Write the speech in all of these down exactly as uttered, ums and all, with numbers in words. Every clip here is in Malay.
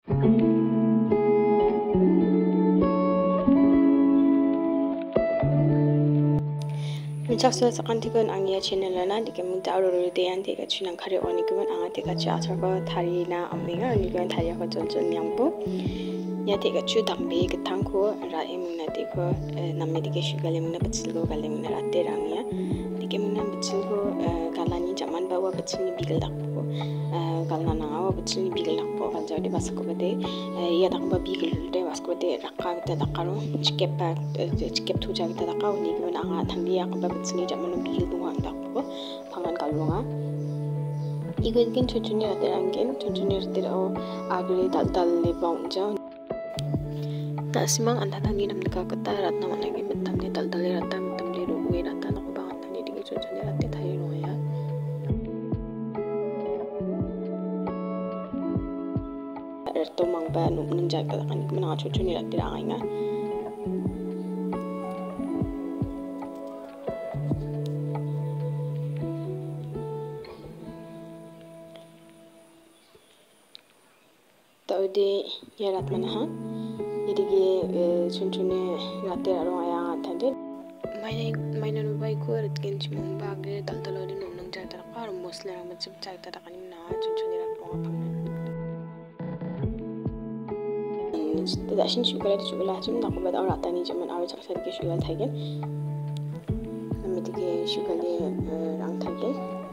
Minchak sila sa kantikon ang iya channel na di kami tauro ro de yan teka chinang kare oni kuman ang teka cha achar ko thari na amenga oni kuman thari ko jol jol nyampo ya teka chu dambe ketang ko ra eming na teko namme dike shugale ming na batsil ko gale ming na ratte rangya dike ming na batsil ko galani jaman bawa batsil ni bigal dakpo galna na awa batsil ni bigal dakpo gal jawde basko bade ya dakba bigal de basko bade rakka ta dakaro chikep pa chikep thu jang ta dakaw ni kuman ang thangli ya ka batsil ni jaman bigal dungang dakpo pangan kalunga igun kin chuchuni ratte ranggen chuchuni ratte o agre dal dal le baunja na simang anda tangi nam ka kata rat na managi betam ni dal dal rata betam le ruwe rata na ko bangan tani dige chuchu ni ratte thai no ya erto mang ba nu nin ja ka kan mana chuchu ni ratte ra nga tawde yarat mana ha idige chunchune ratte aro aya thande mai mai nu bai ko rat ken chimum bagre dal dal ri nom nang ja tar qar mosla ma chip chai ta kan na chunchune rat ko phang da shin shugala da shugala chim da ko ba da rata ni jaman awe chak sar ke shugal thaigen ami dige shugale rang thaigen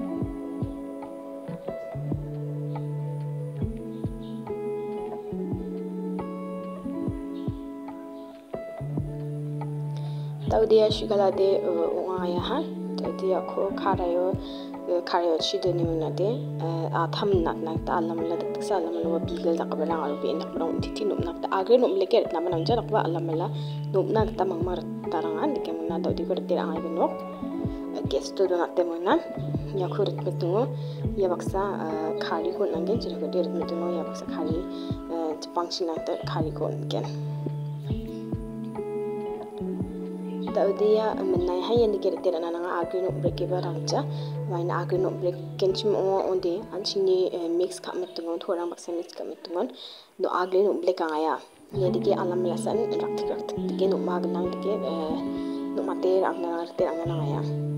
taudia shugala de ungaya ha taudia ko kharayo kharayo chide ni muna de a tham nak nak ta alam la de sa alam la bigal da kabara aru be nak rong titi num nak ta agre num leke na manam ja nak ba alam la num nak ta mangmar tarangan de kemuna taudi ko de rangai no gesto do nak te muna ya khurit betu ya baksa khari ko nangen jira ko de betu no ya baksa khari chpangsin nak ta khari ko ngen taudia menai hayan dikira tira nanga agrino break ke barangja maina agrino break kenchim o onde anchini mix ka metungon thorang baksa mix ka metungon no agrino break anga ya dike alam lasan raktik raktik dike no magnang dike no mate rangna rate rangna anga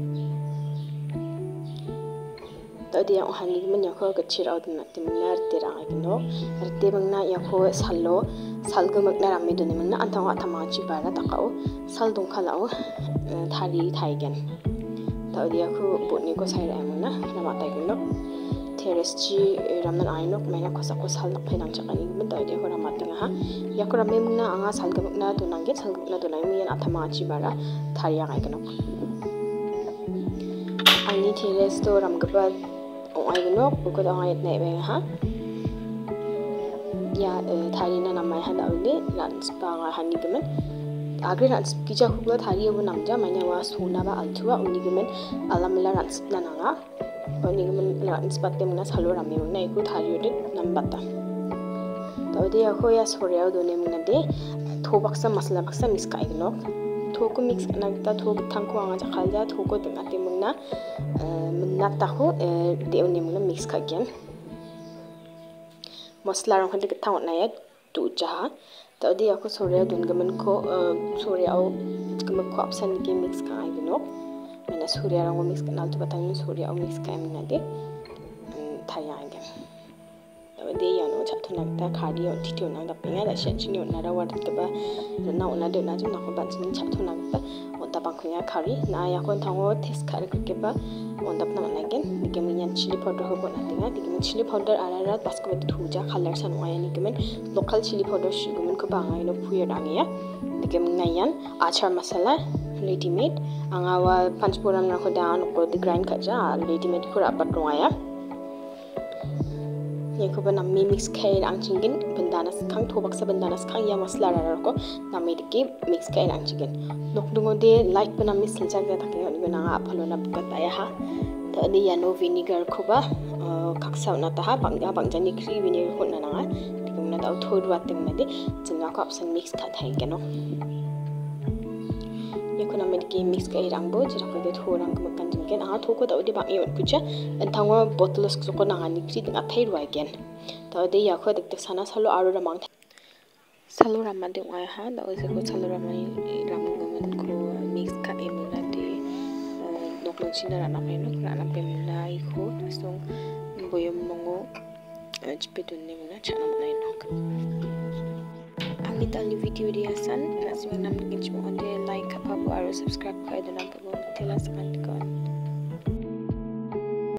taudia o hani men yakho ka chira odna timnar tira agino rate bangna yakho sallo salgamak na ramme done mangna antanga thama chi bara takao sal dong khalao thari thaigen taudia khu botni ko sai ra mangna nama tai gno terrace chi ramnan ainok maina khosa ko sal nak phainang chakani men taudia ko ramatinga ha yakora memna anga salgamak na donange salgamak na donai mian athama chi bara thari ya gaigno ani terrace to ramgaba ong aigno ko da ngai nei be ha ya thari na namai hada ule lans pa hani gemen agre lans kija khugla thari bu namja maina wa suna ba althua uni gemen alamla lans na nanga uni gemen lans patte muna salo ramme muna iku thari ode nambata tawde ya khoya sorya do ne muna de thobaksa masala baksa mix kai gno thoko mix na ta thok thangko anga ja khalja thoko de ate muna minna ta ho de uni muna mix ka gen masala rang khande ka thang na ya tu ja tawdi ako sorya dun gaman ko sorya au gaman ko option ke mix ka ai no mena sorya rang mix ka nal tu batang sorya au mix ka em na de thaya ga tawdi ya no chat thuna ta khadi on ti tu na da pinga da shen chini on na ra wa ta ba na ona de na ju na ko ba chin chat thuna ta on ta bang khoya khari na ya kon thango thes khar ke ba on dap na na gen dikemen chili powder hobo na tinga dikemen chili powder arara basko bet thuja color san waya ni kemen local chili powder shigumen ko bangai no puya dangia dikemen nayan achar masala ready made angawa panchpuram na ko dan ko de grind ka ja ready made ko rapat waya ni ko bana mix kai ang chingin bandana khang thobak sa bandana khang ya masala ra ko na me dike mix kai ang chingin nok dungo de like bana mis silja ga takin ni na phalo na ka ta ya ha tadi ya no vinegar khoba kaksa na ta ha bangja bangja ni kri vinegar ko na na tikum na ta thod wa ting na de jinga ko option mix ka thai ke no ya kuna med game mix kai rang bo jira ko de tho rang ma kan jing ken a tho ko da de ba ngi wat pucha an thangwa bottles ko na nga ni kri nga thai rwa gen ta de ya kho de te sana salo aru ra mang salo ra ma de wa ha da o se ko salo ra ma ram gaman ko mix ka e mu na de nok lo china ra na me no ra na pe mu na I ko song boyom mongo chipetun ne mu na chana na nok Angita ni video dia san, nasi menam dengan cuma onde like apa baru subscribe kai dan apa pun telas kan kan.